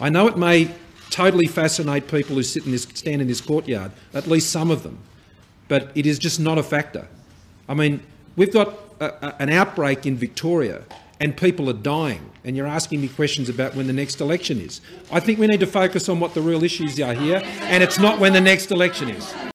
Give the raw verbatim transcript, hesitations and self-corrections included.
I know it may totally fascinate people who sit in this, stand in this courtyard, at least some of them, but it is just not a factor. I mean, we've got a, a, an outbreak in Victoria and people are dying, and you're asking me questions about when the next election is. I think we need to focus on what the real issues are here, and it's not when the next election is.